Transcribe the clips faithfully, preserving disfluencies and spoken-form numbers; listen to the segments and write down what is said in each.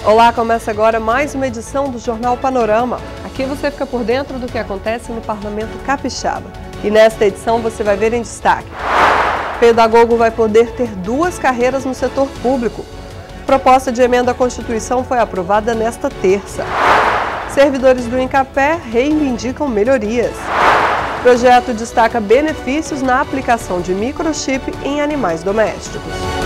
Olá, começa agora mais uma edição do Jornal Panorama. Aqui você fica por dentro do que acontece no Parlamento Capixaba. E nesta edição você vai ver em destaque: pedagogo vai poder ter duas carreiras no setor público. Proposta de emenda à Constituição foi aprovada nesta terça. Servidores do INCAPé reivindicam melhorias. Projeto destaca benefícios na aplicação de microchip em animais domésticos.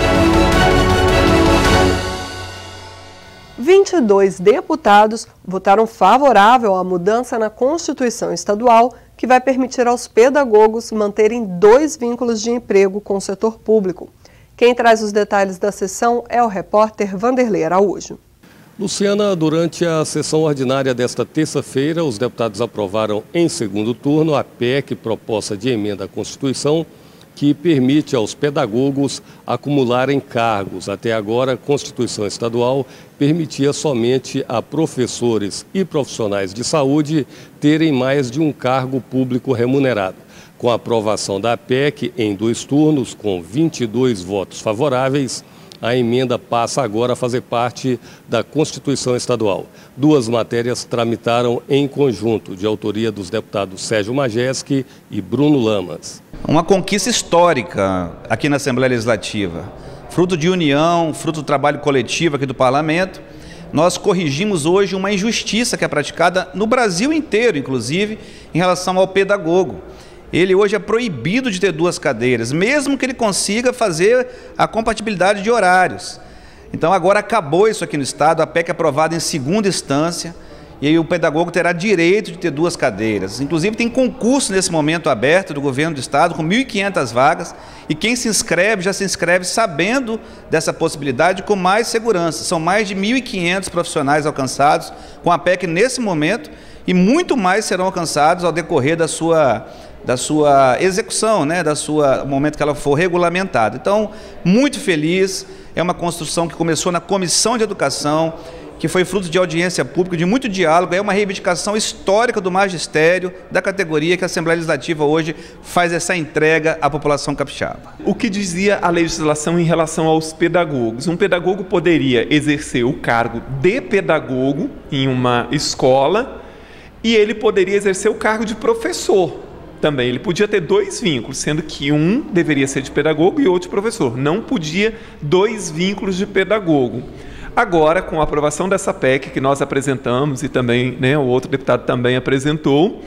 vinte e dois deputados votaram favorável à mudança na Constituição Estadual que vai permitir aos pedagogos manterem dois vínculos de emprego com o setor público. Quem traz os detalhes da sessão é o repórter Vanderlei Araújo. Luciana, durante a sessão ordinária desta terça-feira, os deputados aprovaram em segundo turno a P E C, proposta de emenda à Constituição, que permite aos pedagogos acumularem cargos. Até agora, a Constituição Estadual permitia somente a professores e profissionais de saúde terem mais de um cargo público remunerado. Com a aprovação da P E C em dois turnos, com vinte e dois votos favoráveis, a emenda passa agora a fazer parte da Constituição Estadual. Duas matérias tramitaram em conjunto, de autoria dos deputados Sérgio Majeski e Bruno Lamas. Uma conquista histórica aqui na Assembleia Legislativa, fruto de união, fruto do trabalho coletivo aqui do Parlamento. Nós corrigimos hoje uma injustiça que é praticada no Brasil inteiro, inclusive, em relação ao pedagogo. Ele hoje é proibido de ter duas cadeiras, mesmo que ele consiga fazer a compatibilidade de horários. Então agora acabou isso aqui no Estado, a P E C é aprovada em segunda instância, e aí o pedagogo terá direito de ter duas cadeiras. Inclusive tem concurso nesse momento aberto do governo do Estado, com mil e quinhentas vagas, e quem se inscreve, já se inscreve sabendo dessa possibilidade com mais segurança. São mais de mil e quinhentos profissionais alcançados com a P E C nesse momento, e muito mais serão alcançados ao decorrer da sua... da sua execução, né, da sua, no momento que ela for regulamentada. Então, muito feliz, é uma construção que começou na Comissão de Educação, que foi fruto de audiência pública, de muito diálogo, é uma reivindicação histórica do magistério, da categoria que a Assembleia Legislativa hoje faz essa entrega à população capixaba. O que dizia a legislação em relação aos pedagogos? Um pedagogo poderia exercer o cargo de pedagogo em uma escola e ele poderia exercer o cargo de professor. Também, ele podia ter dois vínculos, sendo que um deveria ser de pedagogo e outro de professor. Não podia dois vínculos de pedagogo. Agora, com a aprovação dessa P E C que nós apresentamos e também, né, o outro deputado também apresentou,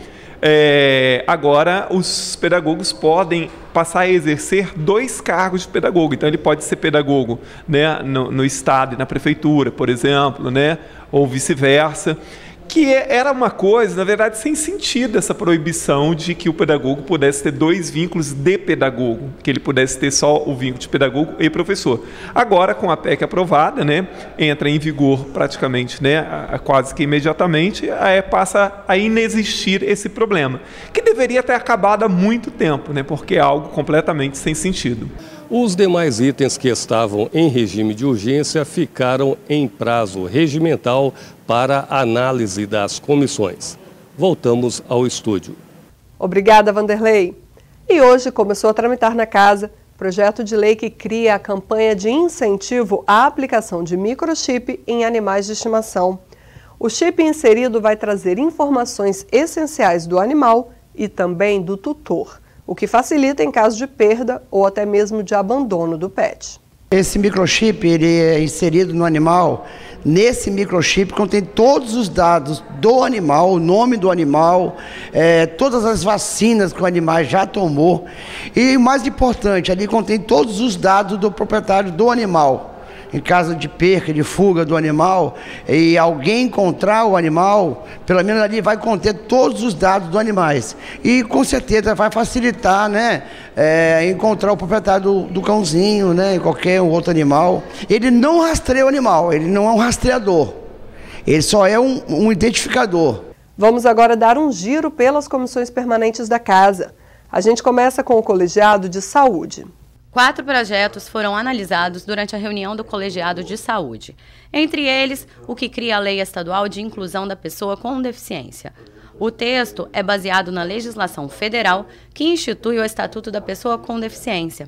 é, agora os pedagogos podem passar a exercer dois cargos de pedagogo. Então, ele pode ser pedagogo, né, no, no Estado e na Prefeitura, por exemplo, né, ou vice-versa. Que era uma coisa, na verdade, sem sentido, essa proibição de que o pedagogo pudesse ter dois vínculos de pedagogo, que ele pudesse ter só o vínculo de pedagogo e professor. Agora, com a P E C aprovada, né, entra em vigor praticamente, né, a, a quase que imediatamente, aí passa a inexistir esse problema, que deveria ter acabado há muito tempo, né, porque é algo completamente sem sentido. Os demais itens que estavam em regime de urgência ficaram em prazo regimental para análise das comissões. Voltamos ao estúdio. Obrigada, Vanderlei. E hoje começou a tramitar na Casa projeto de lei que cria a campanha de incentivo à aplicação de microchip em animais de estimação. O chip inserido vai trazer informações essenciais do animal e também do tutor, o que facilita em caso de perda ou até mesmo de abandono do pet. Esse microchip ele é inserido no animal. Nesse microchip contém todos os dados do animal, o nome do animal, é, todas as vacinas que o animal já tomou. E o mais importante, ali contém todos os dados do proprietário do animal. Em caso de perca, de fuga do animal, e alguém encontrar o animal, pelo menos ali vai conter todos os dados dos animais. E com certeza vai facilitar, né, é, encontrar o proprietário do, do cãozinho, né, qualquer outro animal. Ele não rastreia o animal, ele não é um rastreador, ele só é um, um identificador. Vamos agora dar um giro pelas comissões permanentes da Casa. A gente começa com o Colegiado de Saúde. Quatro projetos foram analisados durante a reunião do Colegiado de Saúde. Entre eles, o que cria a Lei Estadual de Inclusão da Pessoa com Deficiência. O texto é baseado na legislação federal que institui o Estatuto da Pessoa com Deficiência.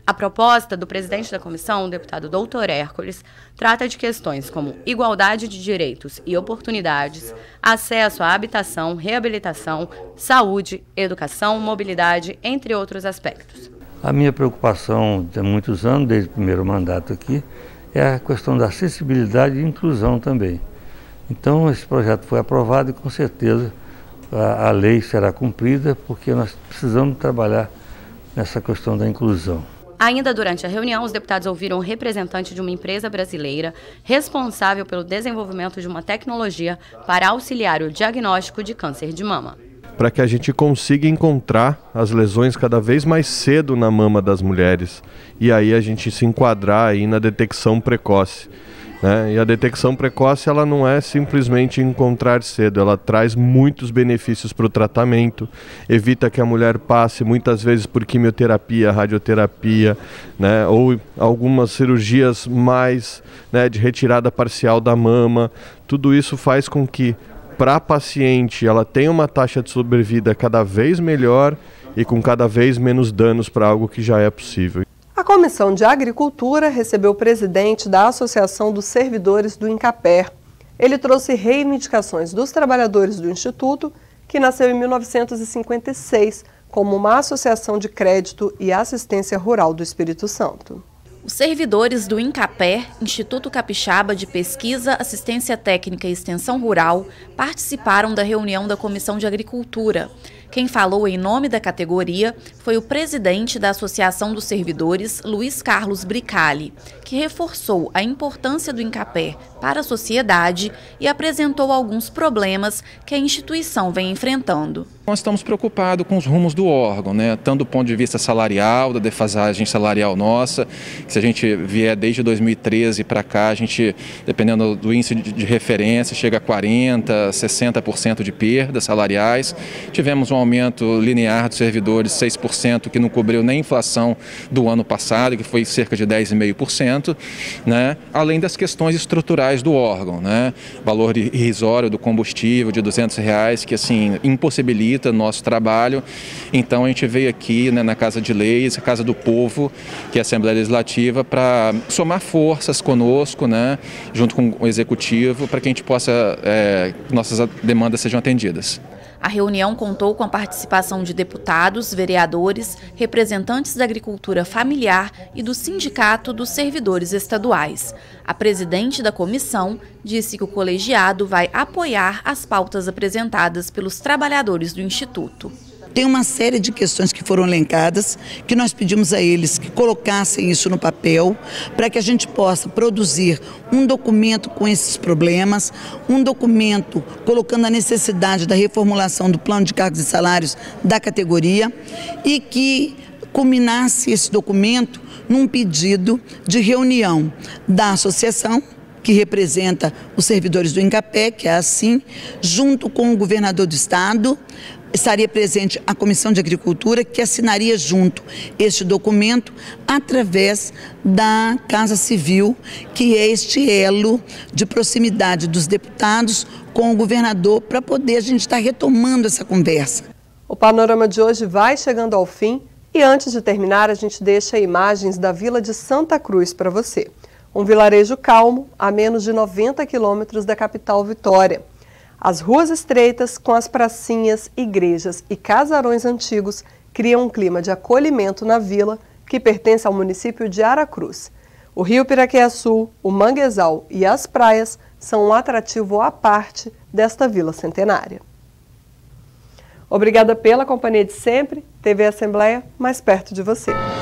A proposta do presidente da comissão, o deputado doutor Hércules, trata de questões como igualdade de direitos e oportunidades, acesso à habitação, reabilitação, saúde, educação, mobilidade, entre outros aspectos. A minha preocupação há muitos anos, desde o primeiro mandato aqui, é a questão da acessibilidade e inclusão também. Então, esse projeto foi aprovado e, com certeza, a, a lei será cumprida, porque nós precisamos trabalhar nessa questão da inclusão. Ainda durante a reunião, os deputados ouviram um representante de uma empresa brasileira responsável pelo desenvolvimento de uma tecnologia para auxiliar o diagnóstico de câncer de mama. Para que a gente consiga encontrar as lesões cada vez mais cedo na mama das mulheres e aí a gente se enquadrar aí na detecção precoce. Né? E a detecção precoce ela não é simplesmente encontrar cedo, ela traz muitos benefícios para o tratamento, evita que a mulher passe muitas vezes por quimioterapia, radioterapia, né? Ou algumas cirurgias mais, né, de retirada parcial da mama. Tudo isso faz com que para a paciente ela tenha uma taxa de sobrevida cada vez melhor e com cada vez menos danos para algo que já é possível. A Comissão de Agricultura recebeu o presidente da Associação dos Servidores do INCAPER. Ele trouxe reivindicações dos trabalhadores do Instituto, que nasceu em mil novecentos e cinquenta e seis como uma associação de crédito e assistência rural do Espírito Santo. Os servidores do INCAPER, Instituto Capixaba de Pesquisa, Assistência Técnica e Extensão Rural, participaram da reunião da Comissão de Agricultura. Quem falou em nome da categoria foi o presidente da Associação dos Servidores, Luiz Carlos Bricali, que reforçou a importância do INCAPER para a sociedade e apresentou alguns problemas que a instituição vem enfrentando. Nós estamos preocupados com os rumos do órgão, né? Tanto do ponto de vista salarial, da defasagem salarial nossa, que se a gente vier desde dois mil e treze para cá, a gente, dependendo do índice de referência, chega a quarenta por cento, sessenta por cento de perdas salariais. Tivemos um aumento linear dos servidores, seis por cento, que não cobriu nem a inflação do ano passado, que foi cerca de dez vírgula cinco por cento, né? Além das questões estruturais do órgão, né? Valor irrisório do combustível de duzentos reais, que assim impossibilita nosso trabalho. Então a gente veio aqui, né, na Casa de Leis, a Casa do Povo, que é a Assembleia Legislativa, para somar forças conosco, né, junto com o Executivo, para que a gente possa, é, nossas demandas sejam atendidas. A reunião contou com a participação de deputados, vereadores, representantes da agricultura familiar e do Sindicato dos Servidores Estaduais. A presidente da comissão disse que o colegiado vai apoiar as pautas apresentadas pelos trabalhadores do Instituto. Tem uma série de questões que foram elencadas, que nós pedimos a eles que colocassem isso no papel, para que a gente possa produzir um documento com esses problemas, um documento colocando a necessidade da reformulação do plano de cargos e salários da categoria e que culminasse esse documento num pedido de reunião da associação, que representa os servidores do INCAPER, que é assim, junto com o governador do estado. Estaria presente a Comissão de Agricultura, que assinaria junto este documento através da Casa Civil, que é este elo de proximidade dos deputados com o governador, para poder a gente estar retomando essa conversa. O panorama de hoje vai chegando ao fim e antes de terminar a gente deixa imagens da Vila de Santa Cruz para você. Um vilarejo calmo a menos de noventa quilômetros da capital Vitória. As ruas estreitas, com as pracinhas, igrejas e casarões antigos, criam um clima de acolhimento na vila, que pertence ao município de Aracruz. O rio Piraqueçu, o manguezal e as praias são um atrativo à parte desta vila centenária. Obrigada pela companhia de sempre. T V Assembleia, mais perto de você.